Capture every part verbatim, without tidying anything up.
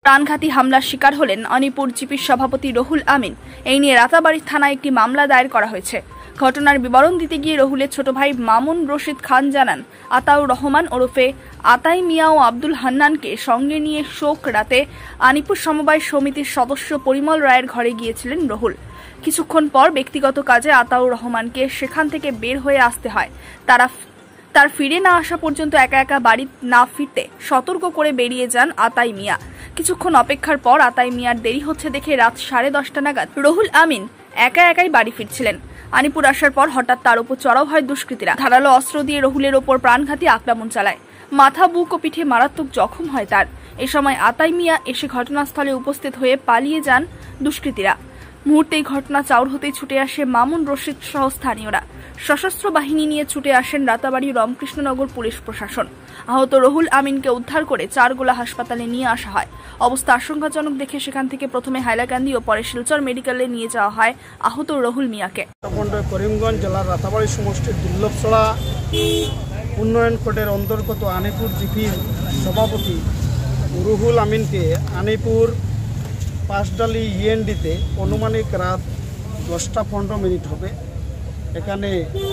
প্রাণঘাতী হামলার শিকার হলেন আনিপুর জিপির সভাপতি রুহুল আমিন। এই নিয়ে রাতাবাড়ি থানায় একটি মামলা দায়ের করা হয়েছে। ঘটনার বিবরণ দিতে গিয়ে রুহুলের ছোট ভাই মামুন রশিদ খান জানান, আতাউর রহমান ওরফে আতাই মিয়া ও আব্দুল হান্নানকে সঙ্গে নিয়ে শোক রাতে আনিপুর সমবায় সমিতির সদস্য পরিমল রায়ের ঘরে গিয়েছিলেন রুহুল। কিছুক্ষণ পর ব্যক্তিগত কাজে আতাউর রহমানকে সেখান থেকে বের হয়ে আসতে হয়। তারা তার ফিরে না আসা পর্যন্ত একা একা বাড়ি না ফিরতে সতর্ক করে বেরিয়ে যান আতাই মিয়া। কিছুক্ষণ অপেক্ষার পর আতাই মিয়ার দেরি হচ্ছে দেখে রাত সাড়ে দশটা নাগাদ রুহুল আমিন একা একাই বাড়ি ফিরছিলেন। আনিপুর আসার পর হঠাৎ তার উপর চড়াও হয় দুষ্কৃতীরা। ধারালো অস্ত্র দিয়ে রুহুলের ওপর প্রাণঘাতী আক্রমণ চালায়। মাথা, বুক ও পিঠে মারাত্মক জখম হয় তার। এ সময় আতাই মিয়া এসে ঘটনাস্থলে উপস্থিত হয়ে পালিয়ে যান দুষ্কৃতীরা। মুহূর্তেই ঘটনা চাউর হতেই ছুটে আসে মামুন রশিদ সহ স্থানীয়রা। সশস্ত্র বাহিনী নিয়ে ছুটে আসেন রাতাবাড়ি রামকৃষ্ণনগর পুলিশ প্রশাসন। আহত রুহুল আমিনকে উদ্ধার করে চারগোলা হাসপাতালে নিয়ে আসা হয়। অবস্থা আশঙ্কাজনক দেখে সেখান থেকে প্রথমে হাইলাকান্দি ও পরে শিলচর মেডিকেলে নিয়ে যাওয়া হয় আহত রুহুল মিয়াকে। করিমগঞ্জ জেলার রাতাবাড়ি সমষ্টির দুর্লভছড়া উন্নয়ন কোর্টের অন্তর্গত আনিপুর জিপির সভাপতি রুহুল আমিনকে আনিপুর পাঁচডালি ইএনডিতে অনুমানিক রাত দশটা পনেরো মিনিট হবে এখানে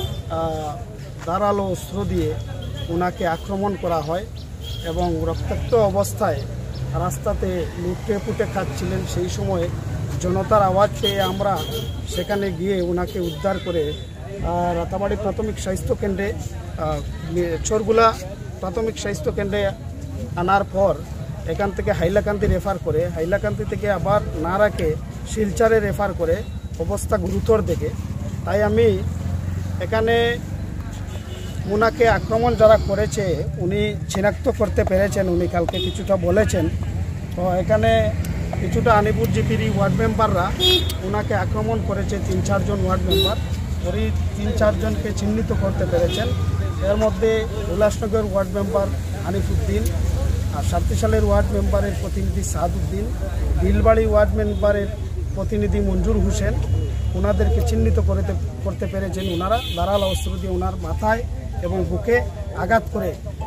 ধারালো অস্ত্র দিয়ে ওনাকে আক্রমণ করা হয় এবং রক্তাক্ত অবস্থায় রাস্তাতে লুটে পুটে খাচ্ছিলেন। সেই সময় জনতার আওয়াজ পেয়ে আমরা সেখানে গিয়ে ওনাকে উদ্ধার করে রাতাবাড়ি প্রাথমিক স্বাস্থ্য কেন্দ্রে চোরগুলা প্রাথমিক স্বাস্থ্য কেন্দ্রে আনার পর এখান থেকে হাইলাকান্দি রেফার করে হাইলাকান্দি থেকে আবার না রাখে শিলচরে রেফার করে অবস্থা গুরুতর দেখে। তাই আমি এখানে ওনাকে আক্রমণ যারা করেছে উনি চিনাক্ত করতে পেরেছেন, উনি কালকে কিছুটা বলেছেন। তো এখানে কিছুটা আনিপুর জিপির ওয়ার্ড মেম্বাররা ওনাকে আক্রমণ করেছে, তিন চারজন ওয়ার্ড মেম্বার ওই তিন চারজনকে চিহ্নিত করতে পেরেছেন। এর মধ্যে উল্লাসনগর ওয়ার্ড মেম্বার হানিফুদ্দিন, আর সাতটিশালের ওয়ার্ড মেম্বারের প্রতিনিধি সাদউদ্দিন, বিলবাড়ি ওয়ার্ড মেম্বারের প্রতিনিধি মঞ্জুর হোসেন, ওনাদেরকে চিহ্নিত করতে করতে পেরেছেন। ওনারা ধারালো অস্ত্র দিয়ে ওনার মাথায় এবং বুকে আঘাত করে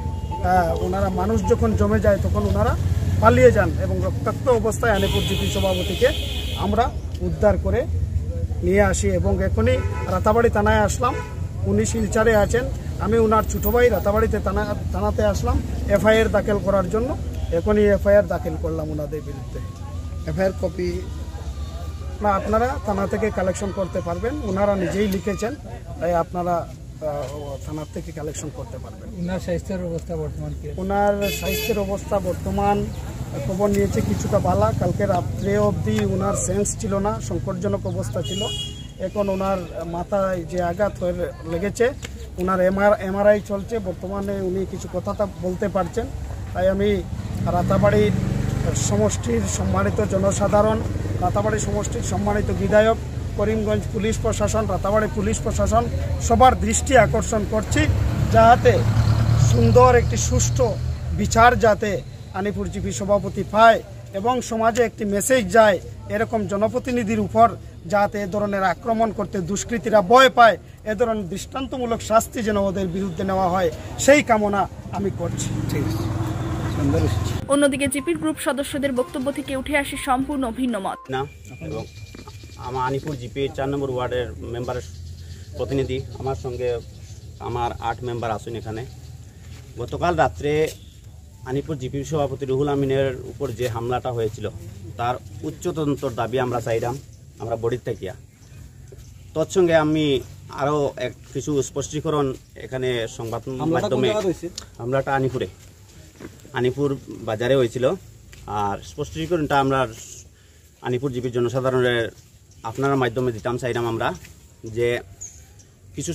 ওনারা মানুষ যখন জমে যায় তখন ওনারা পালিয়ে যান এবং রক্তাক্ত অবস্থায় আনিপুর জিপি সভাপতিকে আমরা উদ্ধার করে নিয়ে আসি এবং এখনই রাতাবাড়ি থানায় আসলাম। উনি শিলচরে আছেন, আমি ওনার ছোটো ভাই রাতাবাড়িতে থানা থানাতে আসলাম এফআইআর দাখিল করার জন্য। এখনই এফআইআর দাখিল করলাম ওনাদের বিরুদ্ধে। এফআইআর কপি না আপনারা থানা থেকে কালেকশন করতে পারবেন, ওনারা নিজেই লিখেছেন, তাই আপনারা থানা থেকে কালেকশন করতে পারবেন। ওনার স্বাস্থ্যের অবস্থা বর্তমান কি? ওনার স্বাস্থ্যের অবস্থা বর্তমান খবর নিয়েছে কিছুটা ভালো। কালকে রাত্রে অবধি ওনার সেন্স ছিল না, সংকটজনক অবস্থা ছিল। এখন ওনার মাথায় যে আঘাত হয়ে লেগেছে, ওনার এমআর এমআরআই চলছে, বর্তমানে উনি কিছু কথা বলতে পারছেন। তাই আমি রাতাবাড়ির সমষ্টির সম্মানিত জনসাধারণ, রাতাবাড়ি সমষ্টির সম্মানিত বিধায়ক, করিমগঞ্জ পুলিশ প্রশাসন, রাতাবাড়ি পুলিশ প্রশাসন সবার দৃষ্টি আকর্ষণ করছি যাতে সুন্দর একটি সুষ্ঠু বিচার যাতে আনিপুর জিপি সভাপতি পায় এবং সমাজে একটি মেসেজ যায় এরকম জনপ্রতিনিধির উপর, যাতে এ ধরনের আক্রমণ করতে দুষ্কৃতীরা ভয় পায়। এ ধরনের দৃষ্টান্তমূলক শাস্তি যেন ওদের বিরুদ্ধে নেওয়া হয় সেই কামনা আমি করছি। ঠিক আছে। অন্যদিকে জিপির গ্রুপ সদস্যদের বক্তব্য থেকে উঠে আসে সম্পূর্ণ ভিন্ন মত। না এবং আমার আনিপুর জিপি চার নম্বর ওয়ার্ডের মেম্বারের প্রতিনিধি, আমার সঙ্গে আমার আট মেম্বার আসুন এখানে। গতকাল রাত্রে আনিপুর জিপির সভাপতি রুহুল আমিনের উপর যে হামলাটা হয়েছিল তার উচ্চ তদন্তর দাবি আমরা চাইলাম, আমরা বডির থাকিয়া। তৎসঙ্গে আমি আরও এক কিছু স্পষ্টীকরণ এখানে সংবাদ মাধ্যমে, হামলাটা আনিপুরে আনিপুর বাজারে হয়েছিল। আর স্পষ্টীকরণটা আমরা আনিপুর জিপির জনসাধারণের আপনার মাধ্যমে দিতাম চাইলাম আমরা, যে কিছু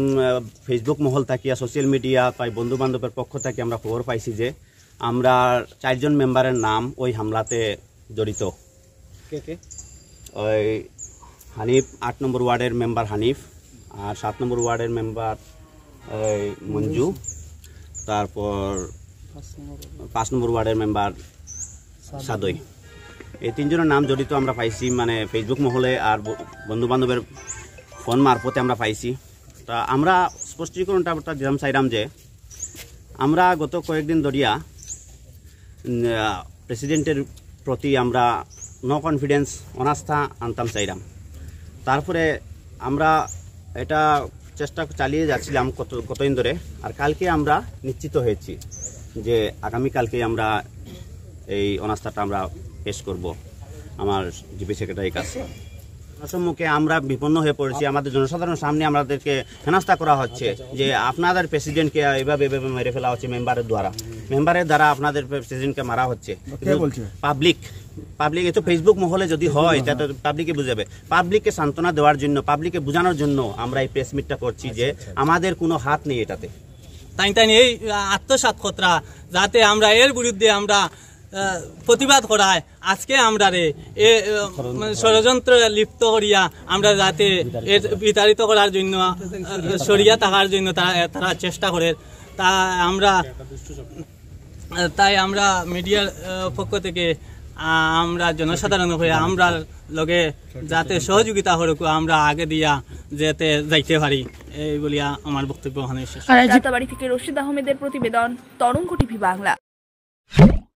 ফেসবুক মহল থাকিয়া সোশ্যাল মিডিয়া তাই বন্ধু বান্ধবের পক্ষ থেকে আমরা খবর পাইছি যে আমরা চারজন মেম্বারের নাম ওই হামলাতে জড়িত। কে কে? ওই হানিফ, আট নম্বর ওয়ার্ডের মেম্বার হানিফ, আর সাত নম্বর ওয়ার্ডের মেম্বার ওই মঞ্জু, তারপর পাঁচ নম্বর ওয়ার্ডের মেম্বার সাদই। এই তিনজনের নাম জড়িত আমরা পাইছি, মানে ফেসবুক মহলে আর বন্ধু বান্ধবের ফোন মারফতে আমরা পাইছি। তা আমরা স্পষ্টীকরণটা দিলাম চাইলাম যে আমরা গত কয়েকদিন ধরিয়া প্রেসিডেন্টের প্রতি আমরা নো কনফিডেন্স অনাস্থা আনতাম চাইলাম। তারপরে আমরা এটা চেষ্টা চালিয়ে যাচ্ছিলাম কত কতদিন ধরে। আর কালকে আমরা নিশ্চিত হয়েছি যে আগামীকালকে আমরা এই অনাস্থাটা আমরা পেশ করব আমার জিপি সেক্রেটারির কাছে। সম্মুখে আমরা বিপন্ন হয়ে পড়েছি, আমাদের জনসাধারণের সামনে আমাদেরকে হেনস্থা করা হচ্ছে যে আপনাদের প্রেসিডেন্টকে এভাবে এভাবে মেরে ফেলা হচ্ছে মেম্বারের দ্বারা মেম্বারের দ্বারা আপনাদের প্রেসিডেন্টকে মারা হচ্ছে। পাবলিক পাবলিক এ তো ফেসবুক মহলে যদি হয় তা তো পাবলিকে বুঝাবে। পাবলিককে সান্ত্বনা দেওয়ার জন্য, পাবলিককে বোঝানোর জন্য আমরা এই প্রেস মিটটা করছি যে আমাদের কোনো হাত নেই এটাতে। তাই তাই এই আত্মসাৎকতরা যাতে আমরা এর বিরুদ্ধে আমরা প্রতিবাদ করায় আজকে আমরা রে এ ষড়যন্ত্র লিপ্ত করিয়া আমরা যাতে এর বিতাড়িত করার জন্য সরিয়া থাকার জন্য তারা তারা চেষ্টা করে। তা আমরা তাই আমরা মিডিয়ার পক্ষ থেকে আমরা জনসাধারণ হয়ে আমরা লগে যাতে সহযোগিতা হরকু আমরা আগে দিয়া যেতে যাইতে পারি এই বলিয়া আমার বক্তব্য ওখানে শেষ। রাতাবাড়ি থেকে রশিদ আহমেদের প্রতিবেদন, তরঙ্গ টিভি বাংলা।